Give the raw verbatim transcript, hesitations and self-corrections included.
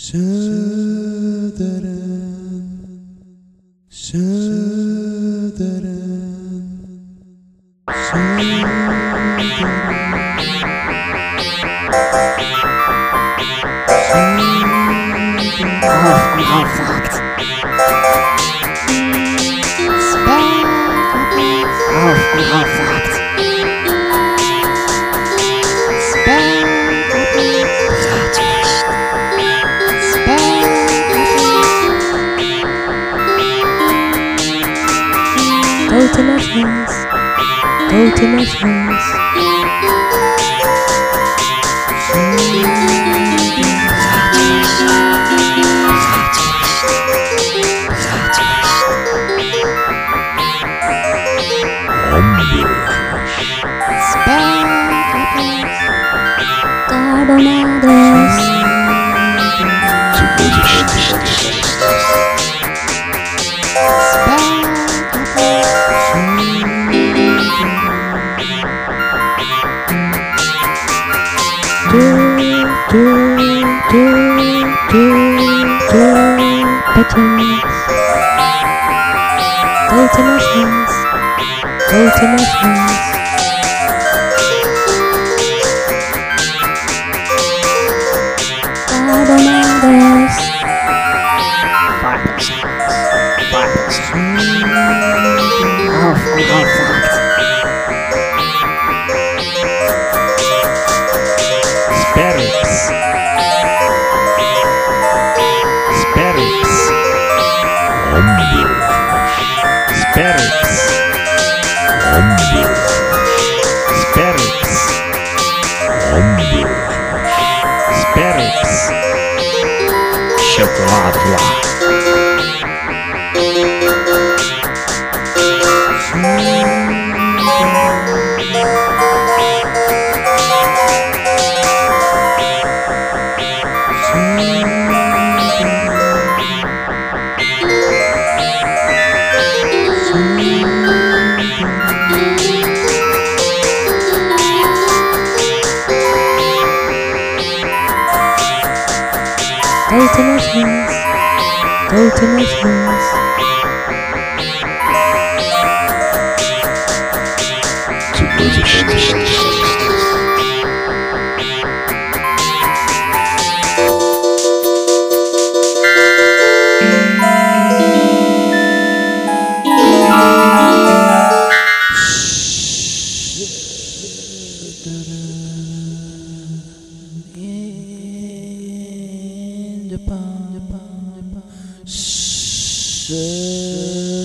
Aufgewacht. Aufgewacht. Go to Nationals. Go to Nationals. Carbonados. Do, do, do, do, do, buttons. Go to Nationals. Go to Nationals. Carbonados. Vital sounds. Vital sounds. Aufgewacht. Sperrix. Sperrix. Sperrix. Sperrix. Sperrix. Chocoladevla. Go to Nationals. Go to Nationals. In the pond, the pond, the pond.